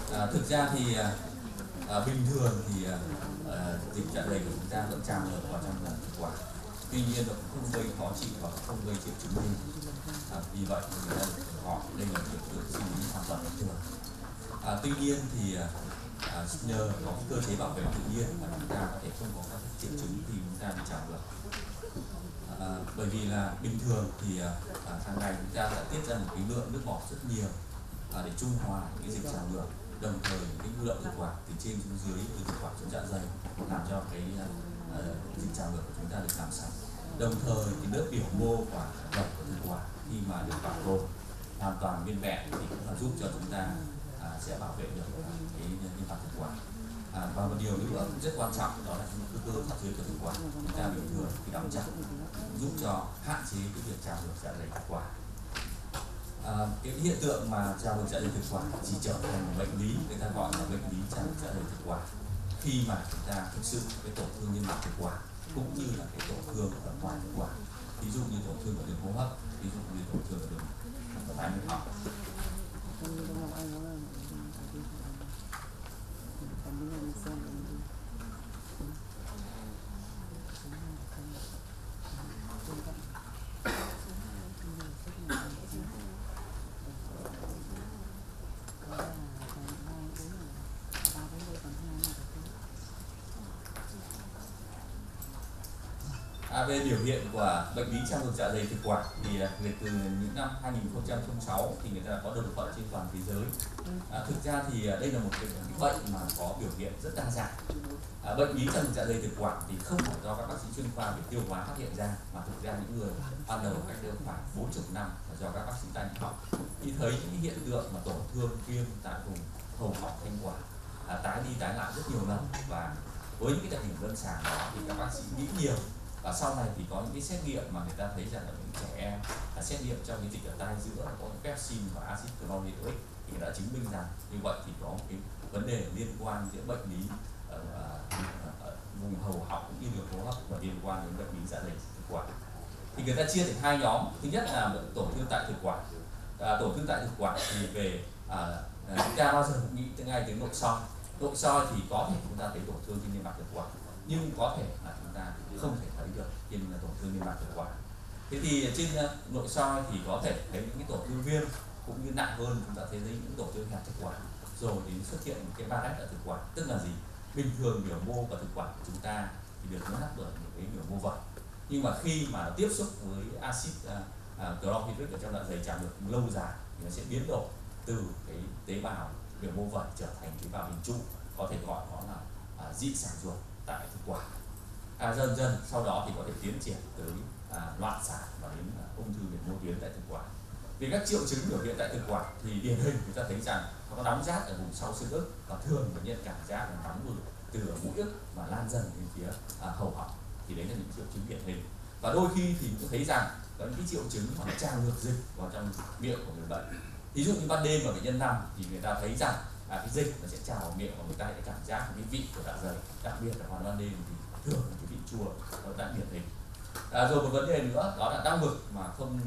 Thực ra thì bình thường thì dịch dạ dày của chúng ta vẫn tràn ngược vào trong thực quản. Tuy nhiên nó cũng không gây khó chịu và không gây triệu chứng gì. Vì vậy người ta hỏi đây là hiện tượng sinh lý hoàn toàn bình thường. Tuy nhiên thì nhờ có cái cơ chế bảo vệ tự nhiên mà chúng ta có thể không có các triệu chứng khi chúng ta bị trào ngược. Bởi vì là bình thường thì hàng ngày chúng ta đã tiết ra một cái lượng nước bọt rất nhiều để trung hòa cái dịch trào ngược, đồng thời cái lượng thực quản từ trên xuống dưới, từ thực quản xuống dạ dày làm cho cái dịch trào ngược của chúng ta được làm sạch. Đồng thời cái lớp biểu mô và gập của thực quản khi mà được bảo tồn hoàn toàn nguyên vẹn thì cũng là giúp cho chúng ta sẽ bảo vệ được cái niêm mạc thực quản. Và một điều nữa cũng rất quan trọng đó là cái cơ thắt dưới của thực quản chúng ta bình thường khi đóng chặt giúp cho hạn chế cái việc trào ngược dạ dày thực quản. Cái hiện tượng mà trào ngược dạ dày thực quản chỉ trở thành một bệnh lý, người ta gọi là bệnh lý trào ngược dạ dày thực quản khi mà chúng ta thực sự cái tổn thương niêm mạc thực quản cũng như là cái tổn thương ở ngoài thực quản, ví dụ như tổn thương ở đường hô hấp, ví dụ như tổn thương ở đường tai mũi họng. Về biểu hiện của bệnh lý trào ngược dạ dày thực quản thì từ những năm 2006 thì người ta đã có đồng thuận trên toàn thế giới. Thực ra thì đây là một cái bệnh mà có biểu hiện rất đa dạng. Bệnh lý trào ngược dạ dày thực quản thì không phải do các bác sĩ chuyên khoa về tiêu hóa phát hiện ra, mà thực ra những người ban đầu cách đây khoảng 40 năm là do các bác sĩ tai mũi họng thì thấy những hiện tượng mà tổn thương viêm tại vùng hầu họng thanh quản tái đi tái lại rất nhiều lần, và với những cái đặc điểm lâm sàng đó thì các bác sĩ nghĩ nhiều. Và sau này thì có những cái xét nghiệm mà người ta thấy rằng là những trẻ em xét nghiệm trong cái dịch ở tai giữa có pepsin và axit chlorhydric thì người đã chứng minh rằng như vậy thì có cái vấn đề liên quan giữa bệnh lý ở vùng hầu họng cũng như đường hô hấp và liên quan đến bệnh lý dạ dày thực quản. Thì người ta chia thành hai nhóm. Thứ nhất là tổn thương tại thực quản. Tổn thương tại thực quản thì về chúng ta bao giờ cũng nghĩ ngay đến nội soi. Nội soi thì có thể chúng ta thấy tổn thương trên niêm mạc thực quản, nhưng có thể là chúng ta không thể thấy được trên tổn thương niêm mạc thực quản. Thế thì trên nội soi thì có thể thấy những cái tổn thương viêm, cũng như nặng hơn chúng ta thấy những tổn thương hẹp thực quản, rồi đến xuất hiện một cái barrette ở thực quản. Tức là gì? Bình thường biểu mô và thực quản của chúng ta thì được nhắc bởi một cái biểu mô vật, nhưng mà khi mà nó tiếp xúc với axit chlorhydric ở trong dạ dày trào ngược lâu dài thì nó sẽ biến đổi từ cái tế bào biểu mô vật trở thành tế bào hình trụ, có thể gọi nó là dị sản ruột tại thực quản. Dần dần sau đó thì có thể tiến triển tới loạn sản và đến ung thư biểu mô tuyến tại thực quản. Về các triệu chứng biểu hiện tại thực quản thì điển hình chúng ta thấy rằng nó có nóng rát ở vùng sau xương ức, và thường bệnh nhân cảm giác là nóng từ mũi ức mà lan dần đến phía hầu họng, thì đấy là những triệu chứng điển hình. Và đôi khi thì cũng thấy rằng có những cái triệu chứng mà nó tràn ngược dịch vào trong miệng của người bệnh. Ví dụ như ban đêm mà bệnh nhân nằm thì người ta thấy rằng cái dịch nó sẽ trào vào miệng và người ta sẽ cảm giác cái vị của dạ dày, đặc biệt là vào ban đêm thì thường là cái vị chua nó đã điển hình. Rồi một vấn đề nữa đó là đau ngực mà không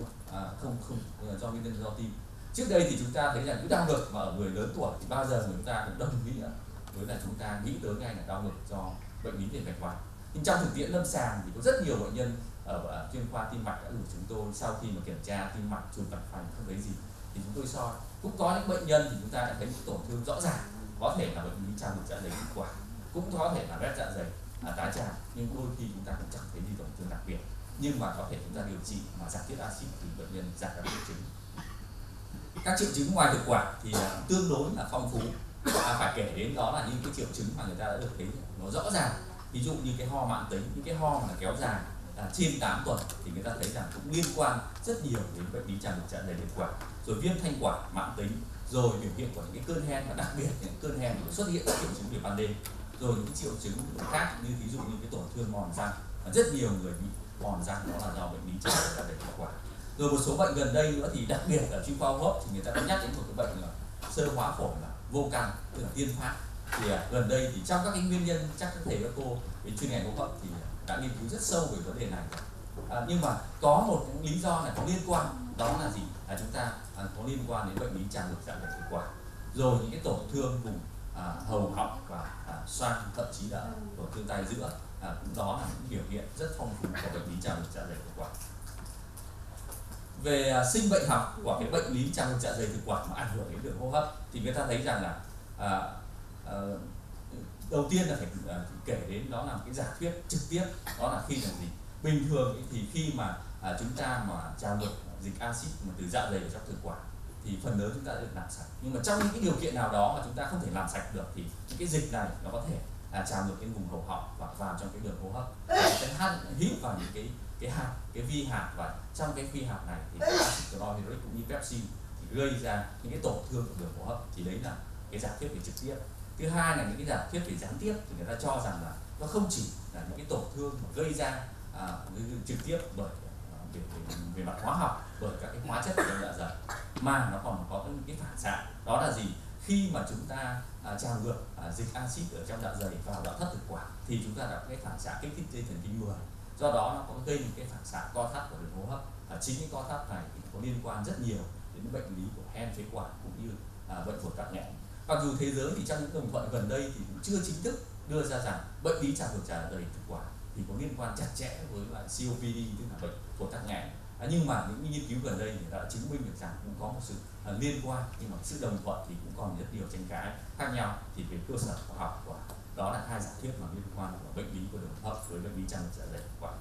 do nguyên nhân do tim. Trước đây thì chúng ta thấy rằng cái đau ngực mà ở người lớn tuổi thì bao giờ chúng ta cũng đồng nghĩa với là chúng ta nghĩ tới ngay là đau ngực do bệnh lý về mạch vành. Nhưng trong thực tiễn lâm sàng thì có rất nhiều bệnh nhân ở chuyên khoa tim mạch đã gửi chúng tôi, sau khi mà kiểm tra tim mạch, chụp mạch vành không thấy gì thì chúng tôi soi. Cũng có những bệnh nhân thì chúng ta đã thấy những tổn thương rõ ràng, có thể là bệnh lý trào ngược dạ dày thực quản, cũng có thể là loét dạ dày, tái tràng, nhưng đôi khi chúng ta cũng chẳng thấy gì tổn thương đặc biệt, nhưng mà có thể chúng ta điều trị mà giảm tiết axit thì bệnh nhân giảm các triệu chứng. Các triệu chứng ngoài thực quản thì tương đối là phong phú. Phải kể đến đó là những cái triệu chứng mà người ta đã được thấy nó rõ ràng, ví dụ như cái ho mãn tính, những cái ho mà kéo dài trên 8 tuần thì người ta thấy rằng cũng liên quan rất nhiều đến bệnh lý trào ngược dạ dày thực quản, rồi viêm thanh quản mãn tính, rồi biểu hiện của những cái cơn hen, và đặc biệt những cơn hen xuất hiện các triệu chứng về ban đêm, rồi những cái triệu chứng khác như ví dụ như cái tổn thương mòn răng, rất nhiều người bị mòn răng đó là do bệnh lý trào ngược dạ dày thực quản. Rồi một số bệnh gần đây nữa thì đặc biệt là chuyên khoa hô hấp thì người ta có nhắc đến một cái bệnh là sơ hóa phổi là vô căn, tức là tiên phát. Thì gần đây thì trong các cái nguyên nhân, chắc các thầy các cô về chuyên ngành hô hấp thì đã nghiên cứu rất sâu về vấn đề này. Nhưng mà có một cái lý do này có liên quan, đó là gì? Là chúng ta có liên quan đến bệnh lý trào ngược dạ dày thực quản. rồi những cái tổn thương vùng hầu họng và xoang, thậm chí là tổn thương tai giữa, cũng đó là những biểu hiện rất phong phú của bệnh lý trào ngược dạ dày thực quản. Về sinh bệnh học của cái bệnh lý trào ngược dạ dày thực quản mà ảnh hưởng đến đường hô hấp thì người ta thấy rằng là đầu tiên là phải kể đến đó là cái giả thuyết trực tiếp, đó là khi là gì, bình thường thì khi mà chúng ta mà trào ngược dịch axit mà từ dạ dày vào trong thực quản thì phần lớn chúng ta đã được làm sạch, nhưng mà trong những cái điều kiện nào đó mà chúng ta không thể làm sạch được thì những cái dịch này nó có thể trào ngược đến vùng hầu họng và vào trong cái đường hô hấp, sẽ hít vào những cái hạt, cái vi hạt, và trong cái vi hạt này thì axit chlorhydric cũng như pepsin thì gây ra những cái tổn thương của đường hô hấp. Thì đấy là cái giả thuyết về trực tiếp. Thứ hai là những cái giả thuyết về gián tiếp thì người ta cho rằng là nó không chỉ là những cái tổn thương mà gây ra trực tiếp bởi về mặt hóa học, bởi các cái hóa chất ở trong dạ dày, mà nó còn có những cái phản xạ. Đó là gì? Khi mà chúng ta trào ngược dịch axit ở trong dạ dày vào đoạn thất thực quản thì chúng ta đã có cái phản xạ kích thích dây thần kinh 10, do đó nó có gây những cái phản xạ co thắt của đường hô hấp. Chính cái co thắt này thì có liên quan rất nhiều đến bệnh lý của hen phế quản cũng như bệnh phổi tắc nghẽn. Mặc dù thế giới thì trong những đồng thuận gần đây thì cũng chưa chính thức đưa ra rằng bệnh lý trào ngược dạ dày thực quản thì có liên quan chặt chẽ với lại COPD, tức là bệnh phổi tắc nghẽn. Nhưng mà những nghiên cứu gần đây thì đã chứng minh được rằng cũng có một sự liên quan, nhưng mà sự đồng thuận thì cũng còn rất nhiều tranh cãi khác nhau. Thì về cơ sở khoa học của đó là hai giả thuyết mà liên quan của bệnh lý của đường hô hấp với bệnh lý trào ngược dạ dày thực quản.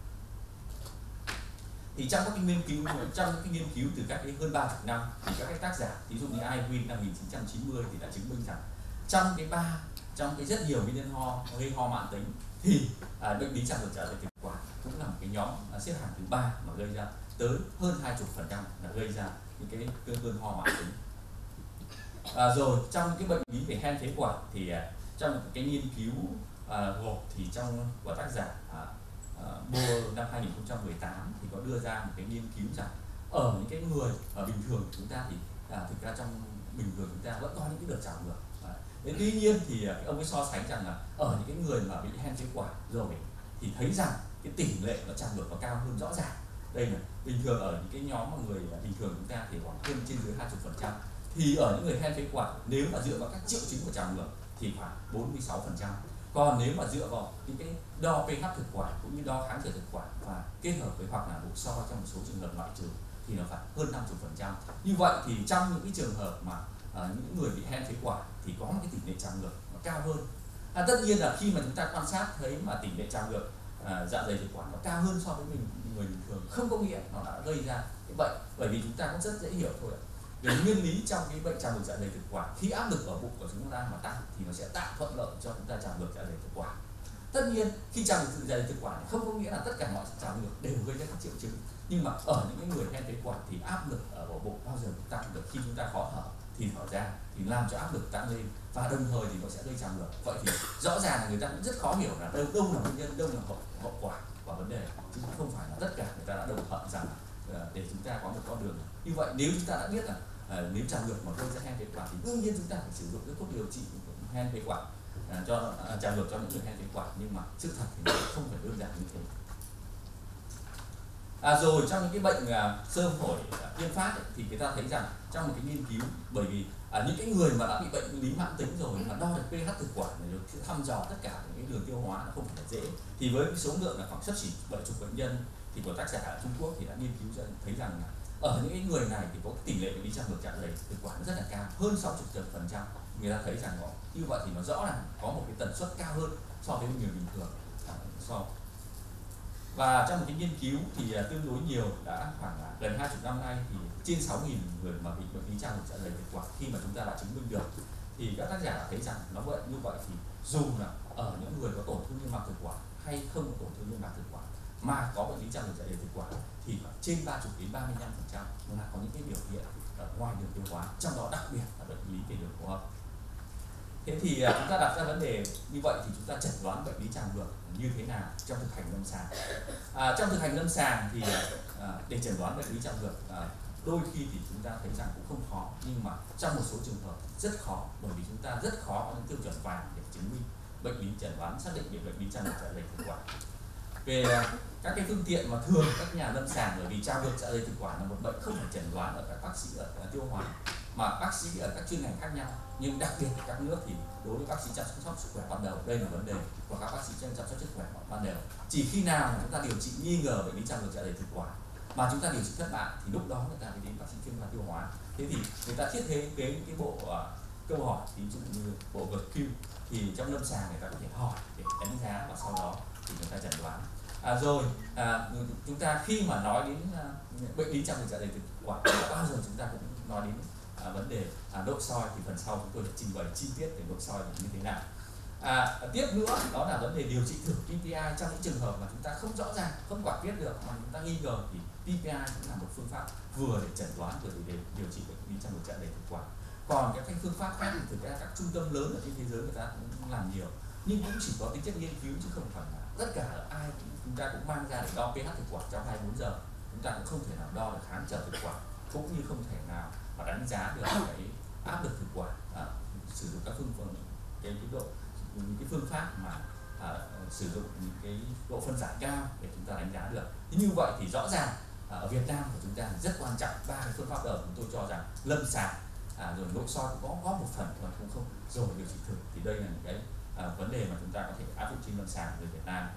Thì trong các cái nghiên cứu từ các cái hơn 30 năm thì các cái tác giả, ví dụ như Irwin năm 1990 thì đã chứng minh rằng trong cái rất nhiều nguyên nhân gây ho mãn tính thì bệnh lý trào ngược dạ dày thực quản cũng là một cái nhóm xếp hạng thứ 3 mà gây ra tới hơn 20% là gây ra những cái cơn ho mãn tính. Rồi trong cái bệnh lý về hen phế quản thì trong cái nghiên cứu gộp thì của tác giả Boer năm 2018 thì có đưa ra một cái nghiên cứu rằng ở những cái người bình thường của chúng ta thì thực ra trong bình thường chúng ta vẫn có những cái đợt trào ngược. Tuy nhiên thì ông ấy so sánh rằng là ở những cái người mà bị hen phế quản rồi thì thấy rằng cái tỷ lệ nó trào ngược nó cao hơn rõ ràng. Đây là bình thường ở những cái nhóm mà người bình thường chúng ta thì khoảng hơn trên dưới 20%, thì ở những người hen phế quản nếu mà dựa vào các triệu chứng của trào ngược thì khoảng 46%. Còn nếu mà dựa vào những cái đo pH thực quản cũng như đo kháng thể thực quản và kết hợp với hoặc là nội soi trong một số trường hợp loại trừ thì nó phải hơn 50%. Như vậy thì trong những cái trường hợp mà những người bị hen phế quản thì có một cái tỷ lệ trào ngược nó cao hơn. Tất nhiên là khi mà chúng ta quan sát thấy mà tỷ lệ trào ngược dạ dày thực quản nó cao hơn so với người bình thường, không có nghĩa nó đã gây ra cái bệnh, bởi vì chúng ta cũng rất dễ hiểu thôi. Về nguyên lý trong cái bệnh trào ngược dạ dày thực quản, khi áp lực ở bụng của chúng ta mà tăng thì nó sẽ tạo thuận lợi cho chúng ta trào ngược dạ dày thực quản. Tất nhiên khi trào ngược dạ dày thực quản thì không có nghĩa là tất cả mọi trào ngược đều gây ra các triệu chứng, nhưng mà ở những cái người hen phế quản thì áp lực ở bụng bao giờ cũng tăng được. Khi chúng ta khó thở thì thở ra thì làm cho áp lực tăng lên và đồng thời thì nó sẽ gây trào ngược. Vậy thì rõ ràng là người ta cũng rất khó hiểu là đâu là nguyên nhân, đâu là hậu quả của vấn đề, chứ không phải là tất cả người ta đã đồng thuận rằng để chúng ta có một con đường. Như vậy nếu chúng ta đã biết là nếu trào ngược mà gây ra hen phế quản thì đương nhiên chúng ta phải sử dụng cái thuốc điều trị hen phế quản cho trào ngược cho những người hen phế quản, nhưng mà sự thật thì nó không phải đơn giản như thế. Rồi trong những cái bệnh xơ phổi tiên phát ấy, thì người ta thấy rằng trong một cái nghiên cứu, bởi vì những cái người mà đã bị bệnh lý mãn tính rồi mà đo được pH thực quản này, được thăm dò tất cả những cái đường tiêu hóa nó không phải là dễ, thì với cái số lượng là khoảng xấp xỉ 70 bệnh nhân thì của tác giả ở Trung Quốc thì đã nghiên cứu thấy rằng là ở những cái người này thì có tỷ lệ bệnh lý trào ngược dạ dày thực quản rất là cao, hơn 60%. Người ta thấy rằng như vậy thì nó rõ ràng có một cái tần suất cao hơn so với người bình thường. Và trong một cái nghiên cứu thì tương đối nhiều, đã khoảng gần 20 năm nay thì trên 6.000 người mà bị bệnh lý trào ngược dạ dày thực quản, khi mà chúng ta đã chứng minh được thì các tác giả đã thấy rằng nó vậy như vậy thì dù là ở những người có tổn thương niêm mạc thực quản hay không có tổn thương niêm mạc thực quản mà có bệnh lý trào ngược dạ dày thực quản thì trên 30 đến 35% là có những cái biểu hiện ở ngoài đường tiêu hóa, trong đó đặc biệt là bệnh lý về đường hô hấp. Thế thì chúng ta đặt ra vấn đề như vậy thì chúng ta chẩn đoán bệnh lý trào ngược như thế nào trong thực hành lâm sàng? Trong thực hành lâm sàng thì để chẩn đoán bệnh lý trào ngược đôi khi thì chúng ta thấy rằng cũng không khó, nhưng mà trong một số trường hợp rất khó, bởi vì chúng ta rất khó có những tiêu chuẩn vàng để chứng minh bệnh lý, chẩn đoán xác định về bệnh lý trào ngược dạ dày thực quản. về các cái phương tiện mà thường các nhà lâm sàng, bởi vì trào ngược dạ dày thực quản là một bệnh không phải chẩn đoán ở các bác sĩ ở tiêu hóa mà bác sĩ ở các chuyên ngành khác nhau, nhưng đặc biệt ở các nước thì đối với bác sĩ chăm sóc sức khỏe ban đầu đây là vấn đề của các bác sĩ chăm sóc sức khỏe ban đầu. Chỉ khi nào mà chúng ta điều trị nghi ngờ bệnh lý trào ngược dạ dày thực quản mà chúng ta điều trị thất bại thì lúc đó người ta mới đến bác sĩ chuyên khoa tiêu hóa. Thế thì người ta thiết kế cái bộ câu hỏi, ví dụ như bộ GQ thì trong lâm sàng người ta có thể hỏi để đánh giá và sau đó thì người ta chẩn đoán. Chúng ta khi mà nói đến bệnh lý trào ngược dạ dày thực quản bao giờ chúng ta cũng nói đến vấn đề nội soi, thì phần sau chúng tôi sẽ trình bày chi tiết về nội soi như thế nào. Tiếp nữa đó là vấn đề điều trị thử PPI trong những trường hợp mà chúng ta không rõ ràng, không quả quyết được mà chúng ta nghi ngờ thì PPI cũng là một phương pháp vừa để chẩn đoán vừa để điều trị bệnh lý trào ngược dạ dày thực quản. Còn các phương pháp khác thì thực ra các trung tâm lớn ở trên thế giới người ta cũng làm nhiều, nhưng cũng chỉ có tính chất nghiên cứu chứ không phải là tất cả ai chúng ta cũng mang ra để đo pH thực quản trong 24 giờ. Chúng ta cũng không thể nào đo được kháng trở thực quản, cũng như không thể nào mà đánh giá được cái áp lực thực quản, sử dụng các những cái phương pháp mà sử dụng những cái độ phân giải cao để chúng ta đánh giá được. Thế như vậy thì rõ ràng ở Việt Nam của chúng ta rất quan trọng ba cái phương pháp đầu chúng tôi cho rằng lâm sàng rồi nội soi cũng có một phần mà không rồi điều trị thử, thì đây là những cái vấn đề mà chúng ta có thể áp dụng trên lâm sàng ở Việt Nam.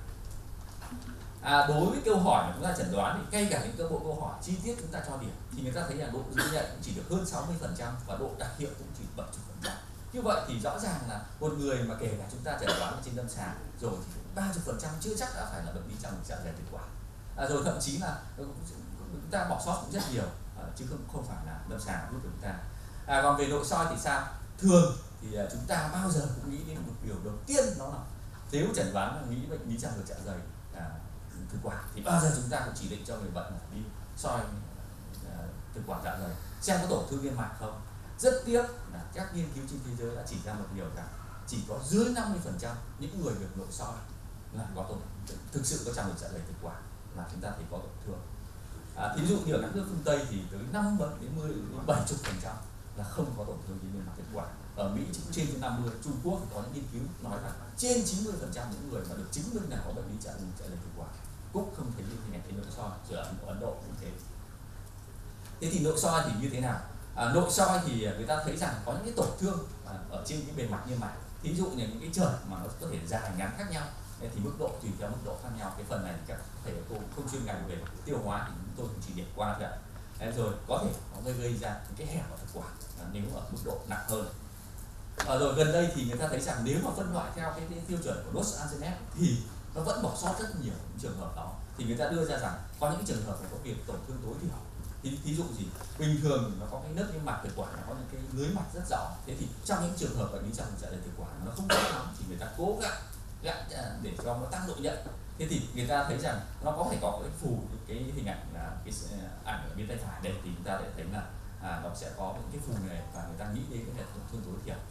Đối với câu hỏi mà chúng ta chẩn đoán thì ngay cả những cái bộ câu hỏi chi tiết chúng ta cho điểm thì người ta thấy là độ ghi nhận cũng chỉ được hơn 60% và độ đặc hiệu cũng chỉ 70%. Như vậy thì rõ ràng là một người mà kể cả chúng ta chẩn đoán trên lâm sàng rồi thì 30% chưa chắc đã phải là bệnh lý trào ngược dạ dày thực quản, rồi thậm chí là chúng ta bỏ sót cũng rất nhiều, chứ không phải là lâm sàng giúp chúng ta. Còn về nội soi thì sao? Thường thì chúng ta bao giờ cũng nghĩ đến một điều đầu tiên, đó là nếu chẩn đoán là nghĩ bệnh lý trào ngược dạ dày thực quản thì bao giờ chúng ta cũng chỉ định cho người bệnh đi soi thực quản dạ dày xem có tổn thương niêm mạc không. Rất tiếc là các nghiên cứu trên thế giới đã chỉ ra một điều rằng chỉ có dưới 50% những người được nội soi là có tổn thực sự có trào ngược dạ dày thực quản là chúng ta thấy có tổn thương. Thí dụ như ở các nước phương Tây thì tới 50 đến 70% là không có tổn thương trên niêm mạc thực quản. Ở Mỹ cũng trên 50, Trung Quốc có những nghiên cứu nói rằng trên 90% những người mà được chứng minh là có bệnh lý trào ngược dạ dày thực quản cũng không thấy những hình ảnh trên nội soi, rồi ở Ấn Độ cũng thế. Thế thì nội soi thì như thế nào? Nội soi thì người ta thấy rằng có những cái tổn thương ở trên cái bề mặt niêm mạc, thí dụ như những cái chởn mà nó có thể dài ngắn khác nhau, thì mức độ tùy theo mức độ khác nhau. Cái phần này thì các thầy cô không chuyên ngành về tiêu hóa thì chúng tôi cũng chỉ điểm qua thôi ạ. Rồi có thể nó gây ra những cái hẹp ở thực quản nếu ở mức độ nặng hơn. Rồi gần đây thì người ta thấy rằng nếu mà phân loại theo cái tiêu chuẩn của Los Angeles thì nó vẫn bỏ sót rất nhiều những trường hợp đó. Thì người ta đưa ra rằng có những trường hợp có việc tổn thương tối thiểu. Thí dụ gì? Bình thường nó có cái nếp niêm mạc thực quản, nó có những cái lưới mạch rất rõ. Thế thì trong những trường hợp bệnh lý trào ngược dạ dày thực quản nó không tốt lắm thì người ta cố gắng để cho nó tăng độ nhận. Thế thì người ta thấy rằng nó có thể có cái phù, cái hình ảnh là cái ảnh ở bên tay phải đây thì chúng ta để thấy là nó sẽ có những cái phù này và người ta nghĩ đến cái hệ tổn thương tối thiểu.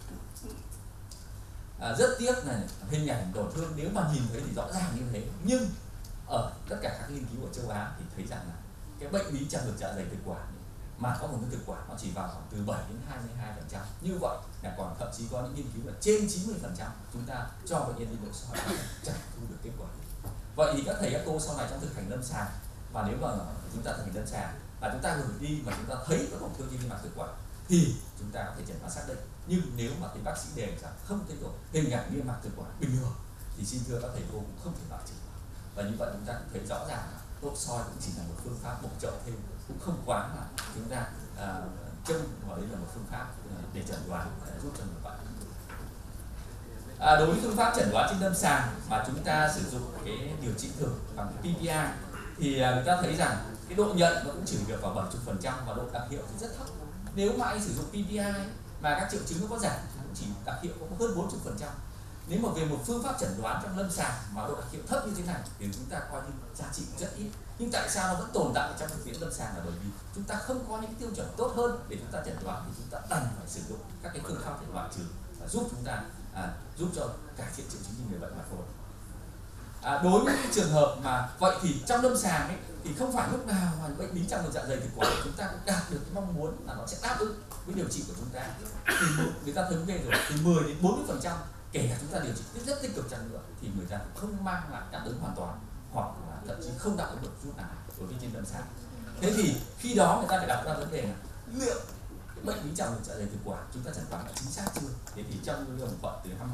Rất tiếc là hình ảnh tổn thương nếu mà nhìn thấy thì rõ ràng như thế, nhưng ở tất cả các nghiên cứu ở châu Á thì thấy rằng là cái bệnh lý trào ngược dạ dày thực quản mà có một cái thực quản nó chỉ vào khoảng từ 7 đến 22%. Như vậy là còn thậm chí có những nghiên cứu là trên 90% chúng ta cho bệnh nhân đi nội soi chẳng thu được kết quả. Vậy thì các thầy các cô sau này trong thực hành lâm sàng, và nếu mà chúng ta thực hành lâm sàng và chúng ta gửi đi mà chúng ta thấy có tổn thương trên niêm mạc thực quản thì chúng ta có thể chẩn đoán xác định. Nhưng nếu mà thấy bác sĩ đề rằng không thấy hình ảnh niêm mạc thực quản bình thường thì xin thưa các thầy cô cũng không thể loại trừ. Và như vậy chúng ta cũng thấy rõ ràng là nội soi cũng chỉ là một phương pháp bổ trợ thêm, cũng không quá là chúng ta trông vào đây là một phương pháp để chẩn đoán giúp cho người bệnh. Đối với phương pháp chẩn đoán trên lâm sàng mà chúng ta sử dụng cái điều trị thử bằng PPI thì người ta thấy rằng cái độ nhận nó cũng chỉ được vào 70% và độ đặc hiệu thì rất thấp. Nếu mà anh sử dụng PPI mà các triệu chứng nó có giảm thì cũng chỉ đặc hiệu có hơn 40%. Nếu mà về một phương pháp chẩn đoán trong lâm sàng mà độ đặc hiệu thấp như thế này thì chúng ta coi như giá trị rất ít. Nhưng tại sao nó vẫn tồn tại trong thực tiễn lâm sàng là bởi vì chúng ta không có những cái tiêu chuẩn tốt hơn để chúng ta chẩn đoán, thì chúng ta đành phải sử dụng các cái phương pháp để loại trừ và giúp chúng ta giúp cho cải thiện triệu chứng của người bệnh mà thôi. Đối với trường hợp mà vậy thì trong lâm sàng ấy, thì không phải lúc nào mà bệnh lý trào ngược dạ dày thực quản chúng ta cũng đạt được cái mong muốn là nó sẽ đáp ứng với điều trị của chúng ta. Thì người ta thống kê rồi từ 10 đến 40%, kể cả chúng ta điều trị rất tích cực chăng nữa thì người ta cũng không mang lại đáp ứng hoàn toàn hoặc là thậm chí không đáp ứng được chút nào đối với trên lâm sàng. Thế thì khi đó người ta phải đặt ra vấn đề là liệu bệnh lý trào ngược dạ dày thực quản chúng ta chẩn đoán đã chính xác chưa? Thế thì trong cái đồng thuận từ năm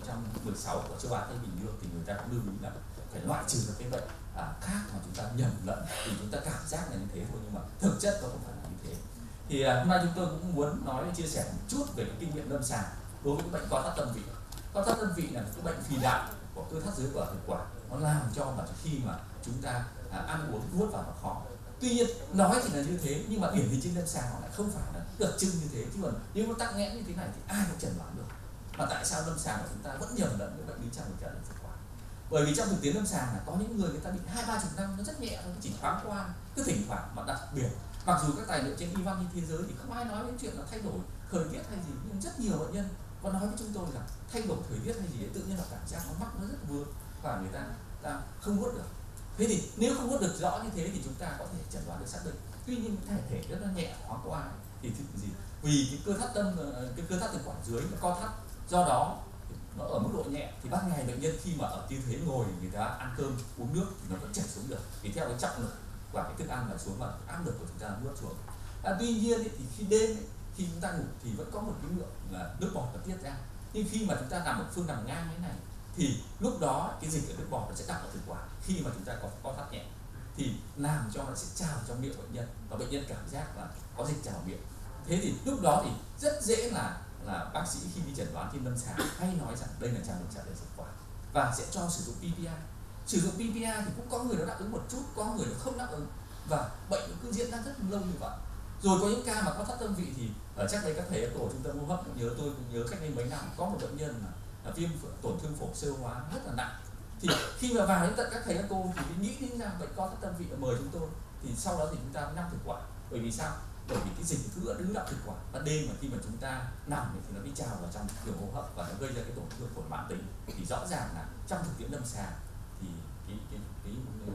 2016 của châu Á Thái Bình Dương thì người ta cũng lưu ý là phải loại trừ được cái bệnh khác mà chúng ta nhầm lẫn, thì chúng ta cảm giác là như thế thôi nhưng mà thực chất nó không phải là như thế. Thì hôm nay chúng tôi cũng muốn nói chia sẻ một chút về cái kinh nghiệm lâm sàng đối với cái bệnh co thắt tâm vị. Co thắt tâm vị là một cái bệnh phì đại của cơ thắt dưới của thực quản, nó làm cho mà khi mà chúng ta ăn uống nuốt vào nó khó. Tuy nhiên nói thì là như thế nhưng mà điển hình trên lâm sàng nó lại không phải là đặc trưng như thế, chứ còn nếu nó tắc nghẽn như thế này thì ai cũng chẩn đoán được. Mà tại sao lâm sàng của chúng ta vẫn nhầm lẫn với bệnh lý trào ngược dạ dày thực quản? Bởi vì trong thực tiễn lâm sàng là có những người ta bị 20-30 năm nó rất nhẹ thôi, chỉ thoáng qua, cứ thỉnh thoảng. Mà đặc biệt mặc dù các tài liệu trên y văn trên thế giới thì không ai nói đến chuyện là thay đổi thời tiết hay gì, nhưng rất nhiều bệnh nhân có nói với chúng tôi là thay đổi thời tiết hay gì đấy tự nhiên là cảm giác nó mắc nó rất vướng và người ta không nuốt được. Thế thì nếu không nuốt được rõ như thế thì chúng ta có thể chẩn đoán được xác định. Tuy nhiên thể rất là nhẹ thoáng qua thì gì? Vì cái cơ thắt thực quản dưới nó co thắt, do đó nó ở mức độ nhẹ thì ban ngày bệnh nhân khi mà ở tư thế ngồi người ta ăn cơm uống nước thì nó vẫn chảy xuống được, vì theo cái trọng lực và cái thức ăn là xuống và áp lực của chúng ta nuốt xuống. Tuy nhiên thì khi đêm khi chúng ta ngủ thì vẫn có một cái lượng là nước bọt nó tiết ra, nhưng khi mà chúng ta nằm ở phương nằm ngang như thế này thì lúc đó cái dịch ở nước bọt nó sẽ đặt ở thực quản, khi mà chúng ta có co thắt nhẹ thì làm cho nó sẽ trào trong miệng bệnh nhân và bệnh nhân cảm giác là có dịch trào miệng. Thế thì lúc đó thì rất dễ là bác sĩ khi đi chẩn đoán trên lâm sàng hay nói rằng đây là trào ngược dạ dày thực quản và sẽ cho sử dụng PPI. Sử dụng PPI thì cũng có người nó đáp ứng một chút, có người nó không đáp ứng và bệnh nó cứ diễn ra rất lâu như vậy. Rồi có những ca mà co thắt tâm vị thì ở chắc đây các thầy ở tổ trung tâm hô hấp tôi nhớ cách đây mấy năm có một bệnh nhân là viêm tổn thương phổi sơ hóa rất là nặng. Thì khi mà vào đến tận các thầy các cô thì nghĩ đến rằng bệnh co thắt tâm vị mời chúng tôi, thì sau đó thì chúng ta nằm thực quản. Bởi vì sao? Bởi vì cái dịch cứ đứng đọng thực quản, ban đêm mà khi mà chúng ta nằm thì nó đi trào vào trong đường hô hấp và nó gây ra cái tổn thương phổi mãn tính. Thì rõ ràng là trong thực tiễn lâm sàng thì cái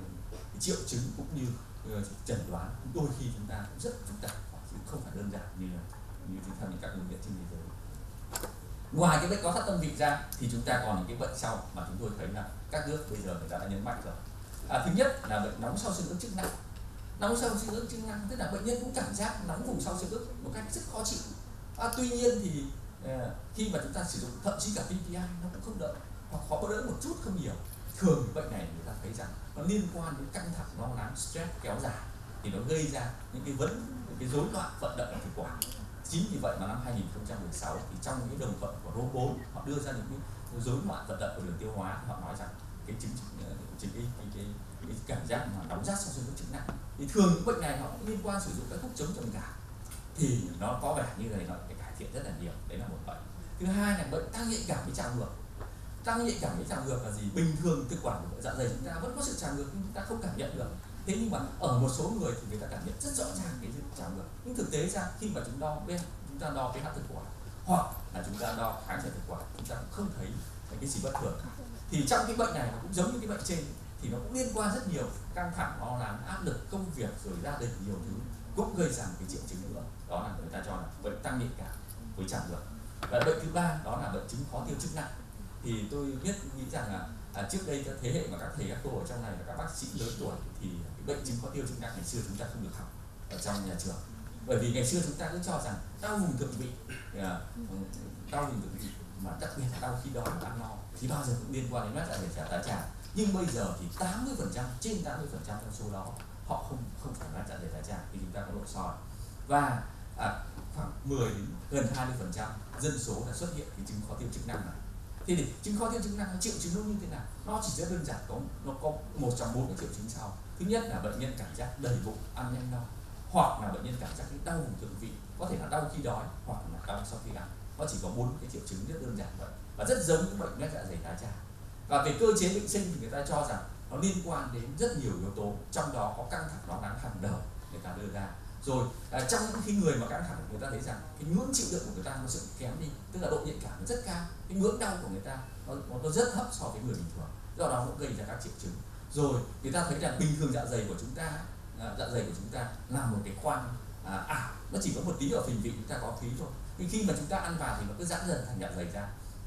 triệu chứng cũng như chẩn đoán đôi khi chúng ta cũng rất phức tạp, chứ không phải đơn giản như chúng ta những các bệnh viện trên thế giới. Ngoài cái bệnh co thắt tâm vị ra thì chúng ta còn những cái bệnh sau mà chúng tôi thấy là các nước bây giờ người ta đã nhấn mạnh rồi. Thứ nhất là bệnh nóng sau xương ức chức năng. Nóng sau xương ức chức năng tức là bệnh nhân cũng cảm giác nóng vùng sau xương ức một cách rất khó chịu. Tuy nhiên thì khi mà chúng ta sử dụng thậm chí cả PPI nó cũng không đỡ, hoặc khó đỡ một chút không nhiều. Thường cái bệnh này người ta thấy rằng nó liên quan đến căng thẳng lo lắng, stress kéo dài thì nó gây ra những cái rối loạn vận động ở thực quản. Chính vì vậy mà năm 2016 thì trong những đồng thuận của RO4 họ đưa ra những cái rối loạn vận động của đường tiêu hóa, họ nói rằng cái cái cảm giác mà nóng rát sau xương ức chức năng thì thường những bệnh này họ cũng liên quan sử dụng các thuốc chống trầm cảm thì nó có vẻ như này nó cải thiện rất là nhiều. Đấy là một bệnh. Thứ hai là bệnh tăng nhạy cảm với trào ngược. Tăng nhạy cảm với trào ngược là gì? Bình thường thực quản của dạ dày chúng ta vẫn có sự trào ngược nhưng chúng ta không cảm nhận được. Thế nhưng mà ở một số người thì người ta cảm nhận rất rõ ràng cái sự trào ngược. Nhưng thực tế ra khi mà chúng ta đo pH thực quản hoặc là chúng ta đo kháng thể thực quản, chúng ta cũng không thấy cái gì bất thường. Thì trong cái bệnh này nó cũng giống như cái bệnh trên thì nó cũng liên quan rất nhiều căng thẳng, lo lắng, áp lực công việc rồi gia đình nhiều thứ cũng gây ra một cái triệu chứng nữa, đó là người ta cho là bệnh tăng nhạy cảm với trào ngược. Và bệnh thứ ba đó là bệnh chứng khó tiêu chức nặng. Thì tôi nghĩ rằng là trước đây các thế hệ mà các thầy các cô ở trong này là các bác sĩ lớn tuổi thì cái bệnh chứng khó tiêu chức nặng ngày xưa chúng ta không được học ở trong nhà trường. Bởi vì ngày xưa chúng ta cứ cho rằng đau vùng thượng vị, mà đặc biệt là đau khi đói và ăn no thì bao giờ cũng liên quan đến loét dạ dày tá tràng. Nhưng bây giờ thì 80%, trên 80% trong số đó họ không phải loét dạ dày tá tràng khi chúng ta có nội soi. Và khoảng 10 đến gần 20% dân số đã xuất hiện cái chứng khó tiêu chức năng này. Thế thì chứng khó tiêu chức năng triệu chứng nó như thế nào? Nó chỉ rất đơn giản, nó có một trong 4 cái triệu chứng sau. Thứ nhất là bệnh nhân cảm giác đầy bụng, ăn nhanh no, hoặc là bệnh nhân cảm giác đau vùng thượng vị, có thể là đau khi đói hoặc là đau sau khi ăn. Nó chỉ có 4 cái triệu chứng rất đơn giản vậy và rất giống những bệnh loét dạ dày tá tràng. Và về cơ chế bệnh sinh thì người ta cho rằng nó liên quan đến rất nhiều yếu tố, trong đó có căng thẳng lo lắng hàng đầu người ta đưa ra. Rồi trong những khi người mà căng thẳng người ta thấy rằng cái ngưỡng chịu đựng của người ta nó sẽ kém đi, tức là độ nhạy cảm rất cao, cái ngưỡng đau của người ta nó rất thấp so với người bình thường, do đó nó gây ra các triệu chứng. Rồi người ta thấy rằng bình thường dạ dày của chúng ta là một cái khoang ảo, nó chỉ có một tí ở phình vị chúng ta có khí thôi, nhưng khi mà chúng ta ăn vào thì nó cứ giãn dần thành dạ dày ra.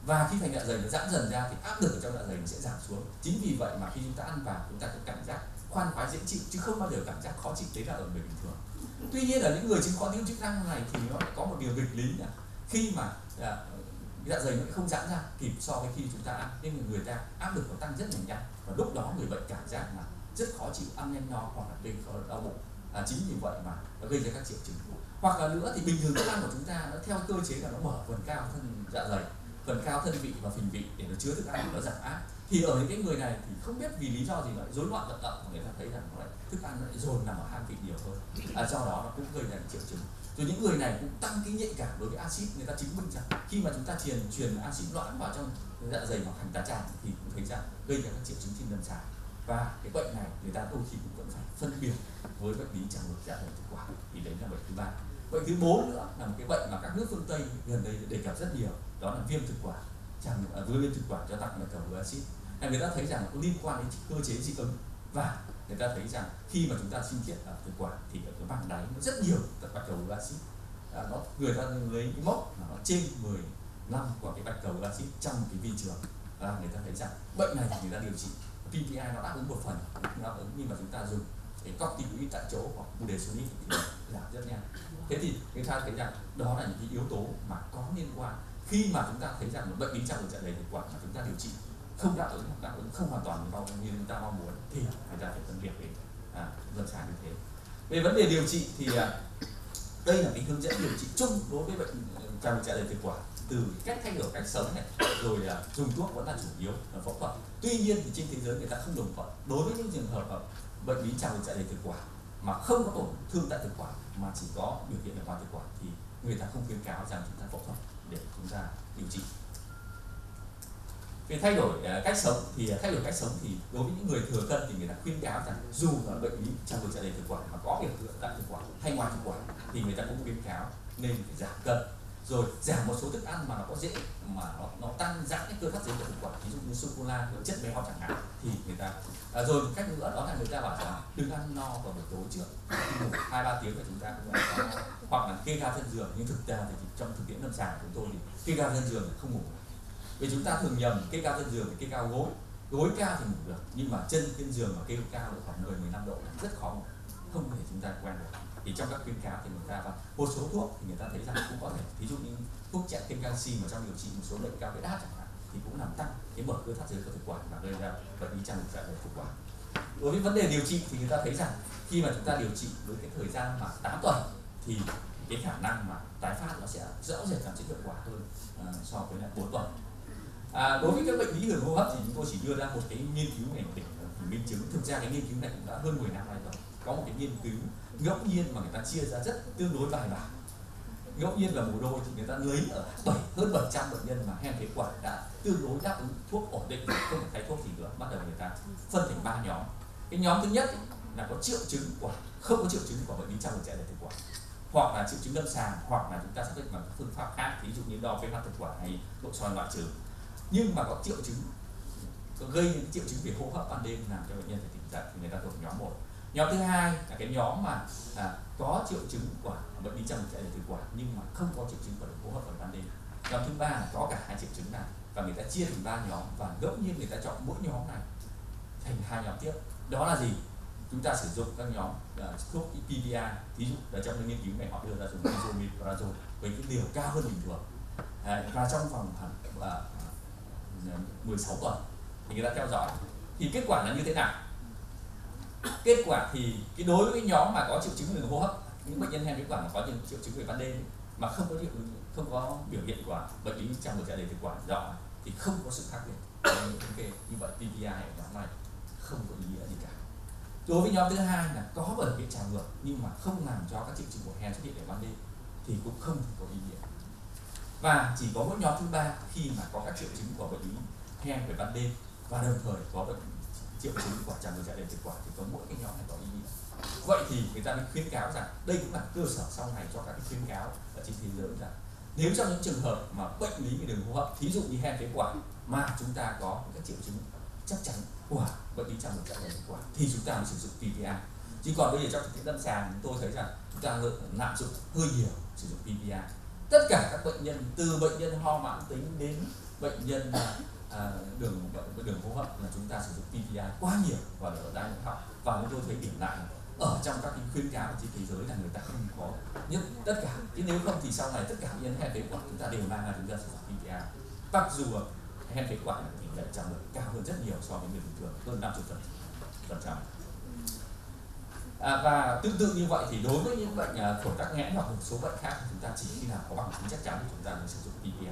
và khi thành dạ dày nó giãn dần ra thì áp lực ở trong dạ dày nó sẽ giảm xuống. Chính vì vậy mà khi chúng ta ăn vào chúng ta có cảm giác khoan khoái dễ chịu chứ không bao giờ cảm giác khó chịu. Đấy là ở người bình thường. Tuy nhiên ở những người chứng khó tiêu chức năng này thì nó lại có một điều nghịch lý là khi mà dạ dày nó không giãn ra kịp so với khi chúng ta ăn, nên người ta áp lực nó tăng rất là nhanh và lúc đó người bệnh cảm giác là rất khó chịu, ăn nhanh no hoặc là gây đau bụng. Chính vì vậy mà nó gây ra các triệu chứng. Hoặc là nữa thì bình thường thức ăn của chúng ta nó theo cơ chế là nó mở phần cao thân dạ dày, phần cao thân vị và phình vị để nó chứa thức ăn, nó giảm áp. Thì ở những cái người này thì không biết vì lý do gì lại rối loạn vận động, người ta thấy rằng nó lại thức ăn nó lại dồn nằm ở hang vị nhiều hơn, do đó nó cũng gây ra triệu chứng. Rồi những người này cũng tăng cái nhạy cảm đối với axit. Người ta chứng minh rằng khi mà chúng ta truyền axit loãng vào trong dạ dày hoặc thành tá tràng thì cũng thấy rằng gây ra các triệu chứng trên lâm sàng. Và cái bệnh này người ta đôi khi cũng vẫn phải phân biệt với bệnh lý trào ngược dạ dày thực quản. Thì đấy là bệnh thứ ba. Bệnh thứ 4 nữa là một cái bệnh mà các nước phương Tây gần đây đề cập rất nhiều, đó là viêm thực quản. Viêm thực quản do tắc bạch cầu với axit. Người ta thấy rằng nó có liên quan đến cơ chế dị ứng, và người ta thấy rằng khi mà chúng ta sinh thiết ở thực quản thì ở cái màng đáy nó rất nhiều các bạch cầu với axit. Người ta lấy cái mốc mà nó trên 15 của cái bạch cầu với axit trong một cái vi trường. Người ta thấy rằng bệnh này thì người ta điều trị PPI nó đáp ứng một phần, nó đáp ứng, nhưng mà chúng ta dùng cái corticoid tại chỗ hoặc budesonide thì giảm rất nhanh. Thế thì người ta thấy rằng đó là những cái yếu tố mà có liên quan. Khi mà chúng ta thấy rằng một bệnh lý trào ngược dạ dày thực quản mà chúng ta điều trị không đáp ứng không hoàn toàn như chúng ta mong muốn thì người ta phải phân biệt về lâm sàng như thế. Về vấn đề điều trị thì đây là cái hướng dẫn điều trị chung đối với bệnh trào ngược dạ dày thực quản, từ cách thay đổi cách sống này, rồi dùng thuốc vẫn là chủ yếu, là phẫu thuật. Tuy nhiên thì trên thế giới người ta không đồng thuận đối với những trường hợp bệnh lý trào ngược dạ dày thực quản mà không có tổn thương tại thực quản mà chỉ có biểu hiện ở ngoài thực quản thì người ta không khuyến cáo rằng chúng ta phẫu thuật để chúng ta điều trị. Về thay đổi cách sống thì đối với những người thừa cân thì người ta khuyên cáo rằng dù là bệnh lý trào ngược dạ dày thực quản mà có biểu hiện tại thực quản hay ngoài thực quản thì người ta cũng khuyến cáo nên phải giảm cân, rồi giảm một số thức ăn mà nó có dễ mà nó tăng giãn cái cơ thắt dưới của thực quản, ví dụ như sô cô la, chất béo chẳng hạn, thì người ta rồi một cách nữa đó là người ta bảo rằng đừng ăn no vào buổi tối trước, ngủ 2-3 tiếng là chúng ta cũng có, hoặc là kê cao chân giường. Nhưng thực ra thì trong thực tiễn lâm sàng của chúng tôi thì kê cao chân giường là không ngủ, vì chúng ta thường nhầm kê cao chân giường thì kê cao gối cao thì ngủ được, nhưng mà chân trên giường mà kê cao được khoảng 10-15 độ là rất khó ngủ, không thể chúng ta quen được. Thì trong các khuyến cáo thì người ta và một số thuốc thì người ta thấy rằng cũng có thể, ví dụ như thuốc chạy thêm canxi mà trong điều trị một số bệnh cao huyết áp chẳng hạn thì cũng làm tăng cái mở cơ thắt dưới của thực quản và gây ra bệnh lý trào ngược dạ dày thực quản. Đối với vấn đề điều trị thì người ta thấy rằng khi mà chúng ta điều trị với cái thời gian mà 8 tuần thì cái khả năng mà tái phát nó sẽ rõ rệt cảm hiệu quả hơn so với lại 4 tuần. Đối với các bệnh lý đường hô hấp thì chúng tôi chỉ đưa ra một cái nghiên cứu này để minh chứng. Thực ra cái nghiên cứu này cũng đã hơn 10 năm nay rồi. Có một cái nghiên cứu ngẫu nhiên mà người ta chia ra rất tương đối bài bản. Ngẫu nhiên là mùa đôi thì người ta lấy ở hơn 700 bệnh nhân mà hen phế quản đã tương đối đáp ứng thuốc ổn định, không phải thay thuốc gì nữa. Bắt đầu người ta phân thành 3 nhóm. Cái nhóm thứ nhất là có triệu chứng của không có triệu chứng của bệnh lý trào ngược dạ dày thực quản, hoặc là triệu chứng lâm sàng, hoặc là chúng ta xác định bằng phương pháp khác, ví dụ như đo pH thực quản hay nội soi loại trừ, nhưng mà có triệu chứng gây những triệu chứng về hô hấp ban đêm làm cho bệnh nhân phải tỉnh dậy thì người ta thuộc nhóm 1. Nhóm thứ hai là cái nhóm mà có triệu chứng của bệnh lý trào ngược dạ dày thực quản nhưng mà không có triệu chứng của đường hô hấp ở ban đêm. Nhóm thứ ba là có cả hai triệu chứng này và người ta chia thành 3 nhóm và ngẫu nhiên người ta chọn mỗi nhóm này thành 2 nhóm tiếp. Đó là gì? Chúng ta sử dụng các nhóm thuốc PPI, ví dụ ở trong nghiên cứu này họ đưa ra dùng isomeprazole với cái liều cao hơn bình thường và trong vòng 16 tuần thì người ta theo dõi thì kết quả là như thế nào? Kết quả thì cái đối với cái nhóm mà có triệu chứng đường hô hấp, những bệnh nhân hen phế quản mà có những triệu chứng về ban đêm mà không có biểu hiện của bệnh lý trào ngược dạ dày thực quản rõ thì không có sự khác biệt. Như vậy PPI ở nhóm này không có ý nghĩa gì cả. Đối với nhóm thứ hai là có biểu hiện trào ngược nhưng mà không làm cho các triệu chứng của hen xuất hiện ở ban đêm thì cũng không có ý nghĩa. Và chỉ có mỗi nhóm thứ ba khi mà có các triệu chứng của bệnh lý hen về ban đêm và đồng thời có bệnh triệu chứng của trào ngược dạ dày thực quản thì có mỗi cái nhóm này có ý nghĩa. Vậy thì người ta mới khuyến cáo rằng đây cũng là cơ sở sau này cho các cái khuyến cáo ở trên thế giới rằng nếu trong những trường hợp mà bệnh lý về đường hô hấp, ví dụ như hen phế quản mà chúng ta có các triệu chứng chắc chắn của bệnh lý trào ngược dạ dày thực quản thì chúng ta mới sử dụng PPI. Chứ còn bây giờ trong thực tiễn lâm sàng chúng tôi thấy rằng chúng ta lạm dụng hơi nhiều sử dụng PPI. Tất cả các bệnh nhân từ bệnh nhân ho mãn tính đến bệnh nhân đường hô hấp là chúng ta sử dụng PPI quá nhiều và ở tai mũi họng, và chúng tôi thấy điểm lại ở trong các cái khuyến cáo trên thế giới là người ta không có nhất tất cả, chứ nếu không thì sau này tất cả bệnh nhân hen phế quản chúng ta đều mang ra chúng ta sử dụng PPI, mặc dù hen phế quản thì lại trọng lượng cao hơn rất nhiều so với người bình thường, hơn 50%. Và tương tự như vậy thì đối với những bệnh phổi tắc nghẽn hoặc một số bệnh khác thì chúng ta chỉ khi nào có bằng chứng chắc chắn thì chúng ta mới sử dụng PPI.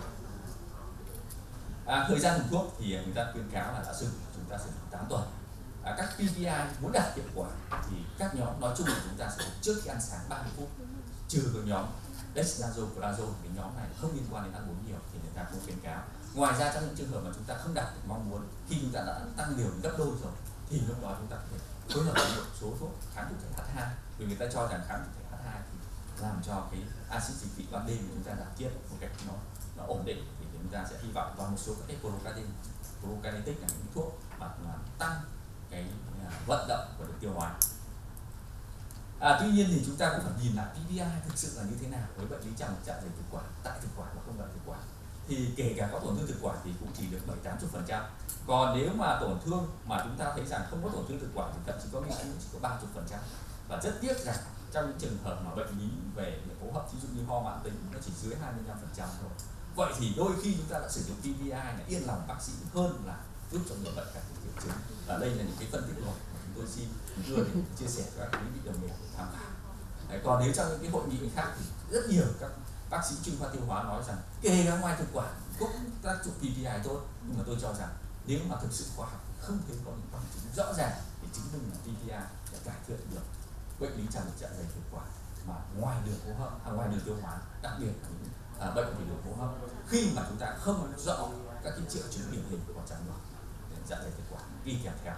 Thời gian dùng thuốc thì người ta khuyến cáo là đã dùng chúng ta sử dụng 8 tuần. Các PPI muốn đạt hiệu quả thì các nhóm nói chung là chúng ta sử dụng trước khi ăn sáng 30 phút, trừ cái nhóm dexlansoprazole, cái nhóm này không liên quan đến ăn uống nhiều thì người ta không khuyến cáo. Ngoài ra trong những trường hợp mà chúng ta không đạt được mong muốn, khi chúng ta đã tăng liều gấp đôi rồi thì lúc đó chúng ta có thể phối hợp với một số thuốc kháng thụ thể H2, vì người ta cho rằng kháng thụ thể H2 thì làm cho cái axit dịch vị ban đêm của chúng ta giảm tiết một cách nó ổn định, thì chúng ta sẽ hy vọng vào một số các cái prokinetic là những thuốc mà tăng cái vận động của đường tiêu hóa. Tuy nhiên thì chúng ta cũng phải nhìn lại PPI thực sự là như thế nào với bệnh lý trào ngược dạ dày thực quản, tại thực quản và không tại thực quản. Thì kể cả có tổn thương thực quản thì cũng chỉ được 7-80%. Còn nếu mà tổn thương mà chúng ta thấy rằng không có tổn thương thực quản thì thậm chí có những cái chỉ có 30%. Và rất tiếc rằng trong những trường hợp mà bệnh lý về hô hấp, ví dụ như ho mãn tính, nó chỉ dưới 25% thôi. Vậy thì đôi khi chúng ta đã sử dụng PPI là yên lòng bác sĩ hơn là giúp cho người bệnh cải thiện triệu chứng. Và đây là những cái phân tích của chúng tôi xin đưa để chia sẻ với các quý vị đồng nghiệp tham khảo. Còn nếu trong những cái hội nghị khác thì rất nhiều các bác sĩ chuyên khoa tiêu hóa nói rằng kể cả ngoài thực quản cũng tác dụng PPI tốt, nhưng mà tôi cho rằng nếu mà thực sự khoa học không thấy có những bằng chứng rõ ràng để chứng minh là PPI để cải thiện được bệnh lý trào ngược dạ dày thực quản mà ngoài đường hô hấp, ngoài đường tiêu hóa, đặc biệt là những bệnh về đường hô hấp, khi mà chúng ta không rõ các cái triệu chứng điển hình của trào ngược dạ dày thực quản đi kèm theo.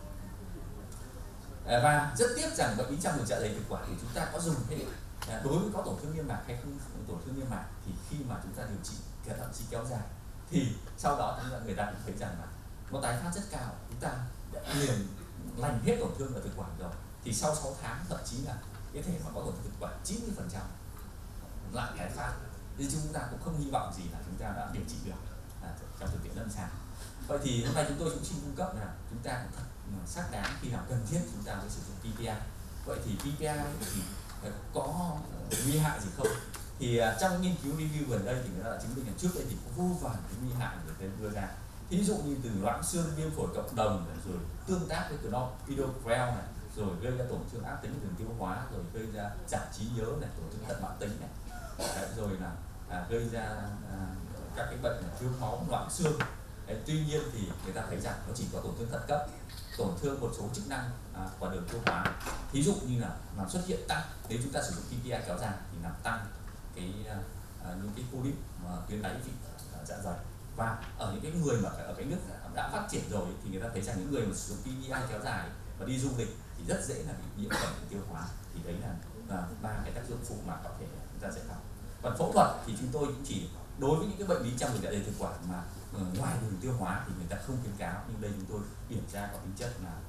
Và rất tiếc rằng bệnh lý trào ngược dạ dày thực quản thì chúng ta có dùng hay đối với có tổn thương niêm mạc hay không tổn thương niêm mạc thì khi mà chúng ta điều trị thậm chí kéo dài thì sau đó người ta cũng thấy rằng là nó tái phát rất cao, chúng ta đã liền lành hết tổn thương ở thực quản rồi thì sau 6 tháng thậm chí là cái thể mà có tổn thương thực quản 90% lại tái phát, thì chúng ta cũng không hy vọng gì là chúng ta đã điều trị được trong thực tiễn lâm sàng. Vậy thì hôm nay chúng tôi cũng xin cung cấp là chúng ta cũng thật xác đáng khi nào cần thiết chúng ta mới sử dụng PPI. Vậy thì PPI thì có nguy hại gì không? Thì trong nghiên cứu review gần đây thì người ta đã chứng minh là trước đây thì có vô vàn cái nguy hại người ta đưa ra. Thí dụ như từ loãng xương, viêm phổi cộng đồng, rồi tương tác với clopidogrel này, rồi gây ra tổn thương ác tính đường tiêu hóa, rồi gây ra giảm trí nhớ này, tổn thương thận mãn tính này, rồi là gây ra các cái bệnh thiếu máu, loãng xương. Tuy nhiên thì người ta thấy rằng nó chỉ có tổn thương thận cấp, tổn thương một số chức năng của đường tiêu hóa. Thí dụ như là làm xuất hiện tăng, nếu chúng ta sử dụng PPI kéo dài thì làm tăng cái những cái polyp tuyến đáy vị dạ dày. Và ở những cái người mà ở cái nước đã phát triển rồi thì người ta thấy rằng những người mà sử dụng PPI kéo dài và đi du lịch thì rất dễ là bị nhiễm khuẩn tiêu hóa. Thì đấy là 3 cái tác dụng phụ mà có thể chúng ta sẽ gặp. Còn phẫu thuật thì chúng tôi cũng chỉ đối với những cái bệnh lý trong dạ dày thực quản mà ngoài đường tiêu hóa thì người ta không khuyến cáo, nhưng đây chúng tôi kiểm tra có tính chất là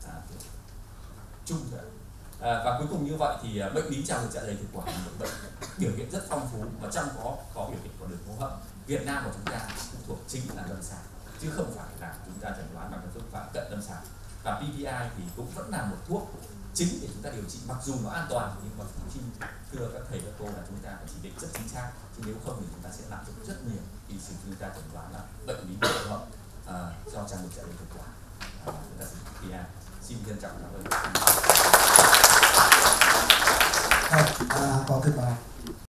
chung thôi. Và cuối cùng như vậy thì bệnh lý trào ngược dạ dày thực quản là một bệnh biểu hiện rất phong phú và trong có biểu hiện của đường hô hấp. Việt Nam của chúng ta phụ thuộc chính là lâm sàng chứ không phải là chúng ta chẩn đoán bằng các phương pháp cận lâm sàng. Và PPI thì cũng vẫn là một thuốc chính để chúng ta điều trị, mặc dù nó an toàn nhưng mà cũng xin thưa các thầy các cô là chúng ta phải chỉ định rất chính xác, chứ nếu không thì chúng ta sẽ lạm dụng rất nhiều khi chúng ta chẩn đoán là bệnh lý đường hô hấp do trào ngược dạ dày thực quản. Chúng ta sử dụng PPI. Xin trân trọng cảm ơn. Có thưa bà.